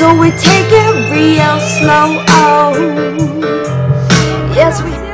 so we take it real slow. Oh, yes, we